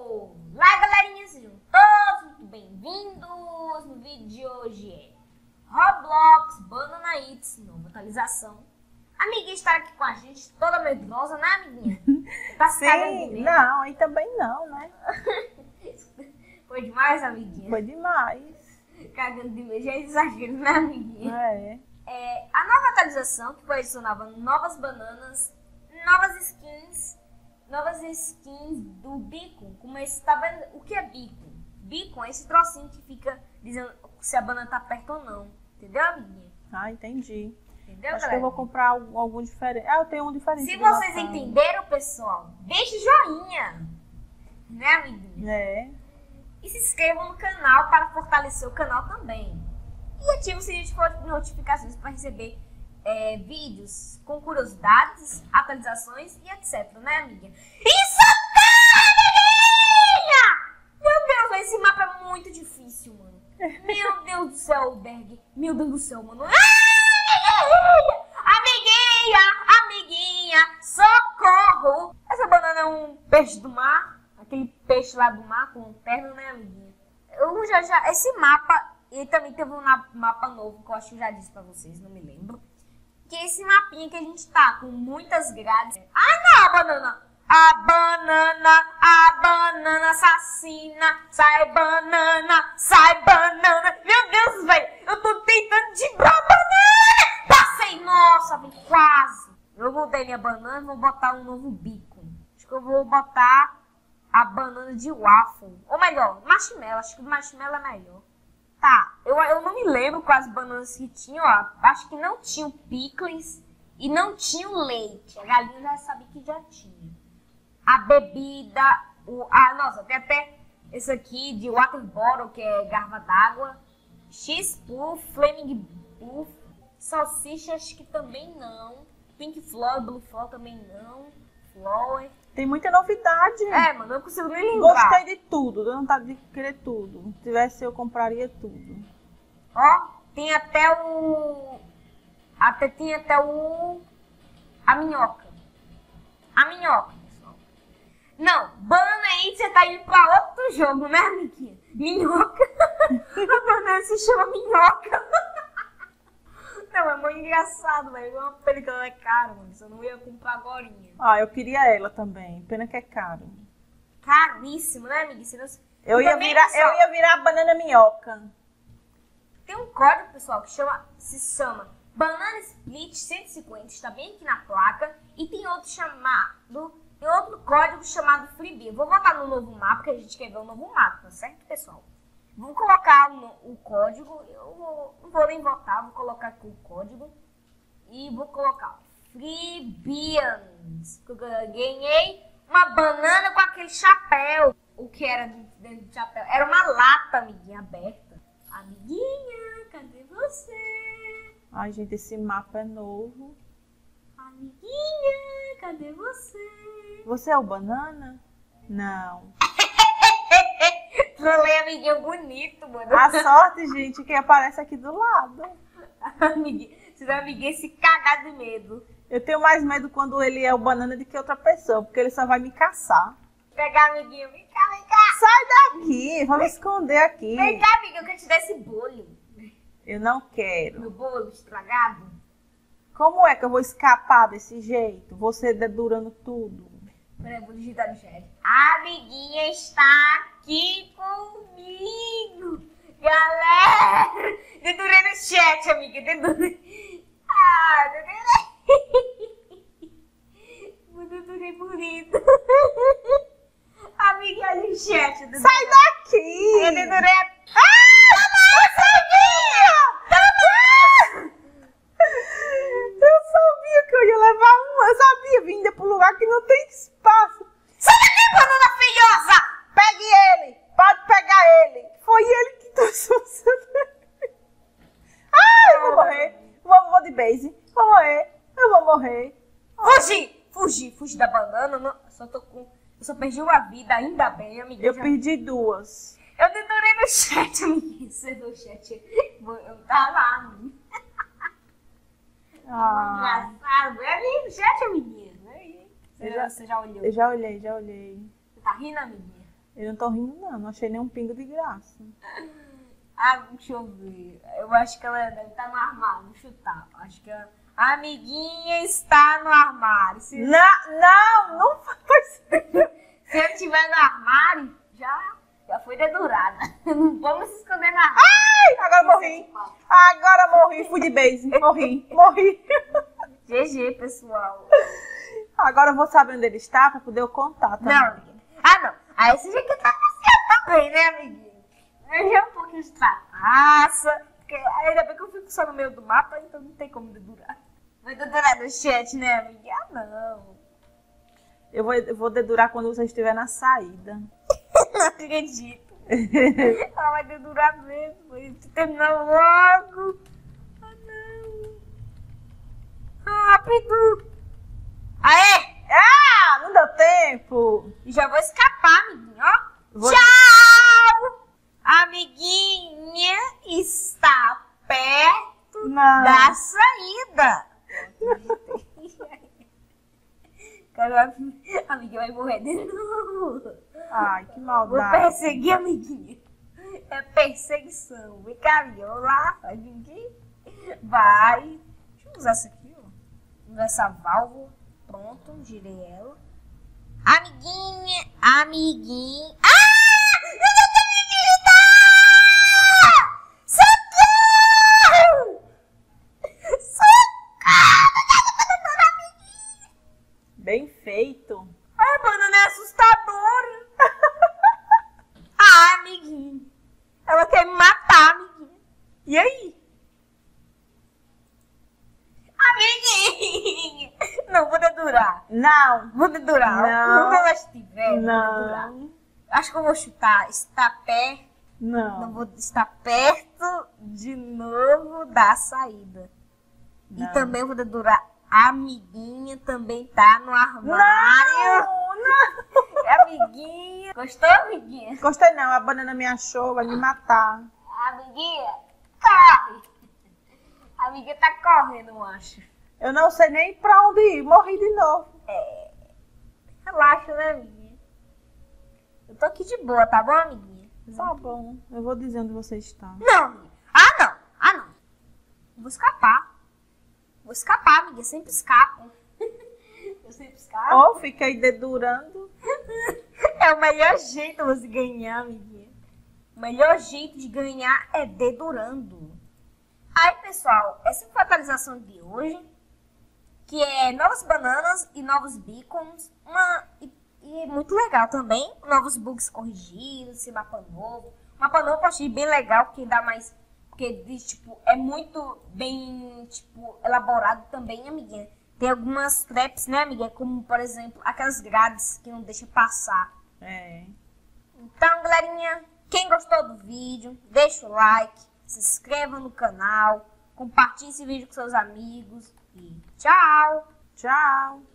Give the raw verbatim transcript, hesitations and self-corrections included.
Olá, galerinha, sejam todos muito bem-vindos. No vídeo de hoje é Roblox Banana Eats, nova atualização. A amiguinha está aqui com a gente, toda medrosa, né, amiguinha? Tá se cagando de medo? Não, aí também não, né? Foi demais, amiguinha? Foi demais. Cagando de medo, já é exagero, né, amiguinha? É. É, a nova atualização que foi adicionava novas bananas, novas skins, novas skins do Beacon. Como esse, tá vendo? O que é Beacon? Beacon é esse trocinho que fica dizendo se a banana tá perto ou não. Entendeu, amiguinha? Ah, entendi. Entendeu, Acho galera? que eu vou comprar algum, algum diferente. Ah, eu tenho um diferente. Se do vocês Natal. entenderam, pessoal, deixe joinha. Né, amiguinha? É. E se inscrevam no canal para fortalecer o canal também. E ative o sininho de notificações para receber é, vídeos com curiosidades, atualizações e etc, né, amiga? Isso tá, amiguinha! Meu Deus, esse mapa é muito difícil, mano. Meu Deus do céu, Berg. Meu Deus do céu, mano. Ai, amiguinha, amiguinha, socorro! Essa banana é um peixe do mar, aquele peixe lá do mar com perna, né, amiguinha? Eu já, já, esse mapa... E também teve um mapa novo que eu acho que eu já disse pra vocês, não me lembro. Que é esse mapinha que a gente tá, com muitas grades. Ah, não, a banana! A banana, a banana assassina. Sai banana, sai banana. Meu Deus, velho, eu tô tentando driblar a banana. Passei, nossa, vem quase. Eu mudei minha banana e vou botar um novo bico. Acho que eu vou botar a banana de waffle. Ou melhor, marshmallow. Acho que o marshmallow é melhor. Tá, eu, eu não me lembro quais bananas que tinham, ó. Acho que não tinha o picles e não tinha o leite. A galinha já sabia que já tinha. A bebida, o, a, nossa, tem até esse aqui de water bottle, que é garrafa d'água. X-Puff, Flaming Puff, salsicha, acho que também não. Pink Flower, Blue Flower também não. Flower. Tem muita novidade. É, mano, eu não consigo nem lembrar. Gostei de tudo, deu vontade de querer tudo. Se tivesse, eu compraria tudo. Ó, tem até o... Até, tem até o... A minhoca. A minhoca, pessoal. Não, Banana aí você tá indo pra outro jogo, né, amiguinha? Minhoca. A banana se chama minhoca. Não, é muito engraçado, velho. Uma pena que ela é cara, mano. Isso eu não ia comprar agora. Ah, eu queria ela também. Pena que é caro. Caríssimo, né, amiga? Senão... Eu ia, também, virar, pessoal, eu ia virar a banana minhoca. Tem um código, pessoal, que chama, se chama Banana Split cento e cinquenta. Está bem aqui na placa. E tem outro chamado... Tem outro código chamado Freebie. Eu vou botar no novo mapa, que a gente quer ver o novo mapa, certo, pessoal? Vou colocar o, o código, eu vou, não vou nem votar, vou colocar aqui o código e vou colocar Freebians. Eu ganhei uma banana com aquele chapéu. O que era dentro do chapéu? Era uma lata, amiguinha, aberta. Amiguinha, cadê você? Ai, gente, esse mapa é novo. Amiguinha, cadê você? Você é o banana? Não. Trolei, amiguinho, bonito, mano. A sorte, gente, que aparece aqui do lado. Amiguinho, vocês amiguinhos se cagar de medo. Eu tenho mais medo quando ele é o banana do que outra pessoa, porque ele só vai me caçar. Pegar, amiguinho, vem cá, vem cá. Sai daqui, vamos esconder aqui. Vem cá, amiguinho, eu quero te dar esse bolo. Eu não quero. Meu bolo estragado. Como é que eu vou escapar desse jeito? Você dedurando tudo. Peraí, eu vou digitar no chat. A amiguinha está aqui comigo. Galera, dedurei no chat, amiga. Dedurei. Ah, dedurei. Dedurei bonito. Amiguinha no chat. Dedurei. Sai daqui! Eu dedurei. Ah, nossa, amiguinha! Eu sabia que eu ia levar uma. Eu sabia, vinda pro lugar que não tem espaço. Sai daqui, banana feiosa! Pegue ele! Pode pegar ele! Foi ele que trouxe você. Ai, eu vou morrer. Vou, vou de base. Vou morrer. Eu vou morrer. Fugi! Fugi, fugi da banana. Não, só tô com... Eu só perdi uma vida, ainda bem, amiga. Eu já... perdi duas. Eu dedurei no chat, amiga. Você no chat. Eu tava lá, amiga. Ah, Engraçado. É ali no chat, amiguinha. Eu já- Você já olhou? eu já olhei, já olhei. Você tá rindo, amiguinha? Eu não tô rindo, não. Não achei nenhum pingo de graça. Ah, deixa eu ver. Eu acho que ela deve estar no armário. Vou chutar. Acho que a amiguinha está no armário. Se, Não, não, não foi ser. se eu estiver no armário, já, já foi dedurada. Não vamos se esconder na armário. Ai, agora morri. Agora morri. Fui de base. Morri, morri. G G, pessoal. Agora eu vou saber onde ele está pra poder eu contar, tá? Não, amiguinha. Ah, não. Aí você já quer trapacear também, né, amiguinha? Eu já um pouquinho de trapaça. Porque ainda bem que eu fico só no meio do mapa, então não tem como dedurar. Vai dedurar no chat, né, amiguinha? Ah, não. Eu vou, eu vou dedurar quando você estiver na saída. Não acredito. Ela vai dedurar mesmo. Vai terminar logo. Ah, não. Rápido. Aê! Ah, não deu tempo. E já vou escapar, amiguinha, ó. Vou- Tchau! Amiguinha está perto Não. da saída. Cara, a amiguinha vai morrer de novo. Ai, que Vou maldade. perseguir a amiguinha. É perseguição. Vem cá, amiguinha. Olá, amiguinha. Vai. Deixa eu usar essa aqui, ó. Vou usar essa válvula. Pronto, girei ela. Amiguinha, amiguinha. Ah! Eu não tenho vida! Socorro! Socorro! Amiguinha! Bem feito. Ai, a banana é assustadora. Ah, amiguinha. Ela quer me matar, amiguinha. E aí? Amiguinha. Não, vou dedurar. Não. Vou dedurar. Não. Onde ela estiver, vou dedurar. Não. Acho que eu vou chutar. Está perto. Não Não. vou estar perto de novo da saída. E Não. também vou dedurar. A amiguinha também tá no armário. Não, não. Amiguinha. Gostou, amiguinha? Gostei não, a banana me achou, vai me matar. Amiguinha, corre. A amiguinha tá correndo, eu acho. Eu não sei nem pra onde ir, morri de novo. É. Relaxa, né, amiguinha? Eu tô aqui de boa, tá bom, amiguinha? Tá bom, eu vou dizer onde você está. Não, amiguinha. Ah, não. Ah, não. Eu vou escapar. Vou escapar, amiguinha. Sempre escapo. Eu sempre escapo. Ou fiquei dedurando. É o melhor jeito de você ganhar, amiguinha. O melhor jeito de ganhar é dedurando. Aí, pessoal, essa foi a atualização de hoje. Que é novas bananas e novos beacons. Uma, e, e muito legal também. Novos bugs corrigidos, esse mapa novo. O mapa novo eu achei bem legal, porque dá mais... Porque, tipo, é muito bem, tipo, elaborado também, amiguinha. Tem algumas traps, né, amiguinha? Como, por exemplo, aquelas grades que não deixam passar. É. Então, galerinha, quem gostou do vídeo, deixa o like, se inscreva no canal, compartilhe esse vídeo com seus amigos e tchau! Tchau.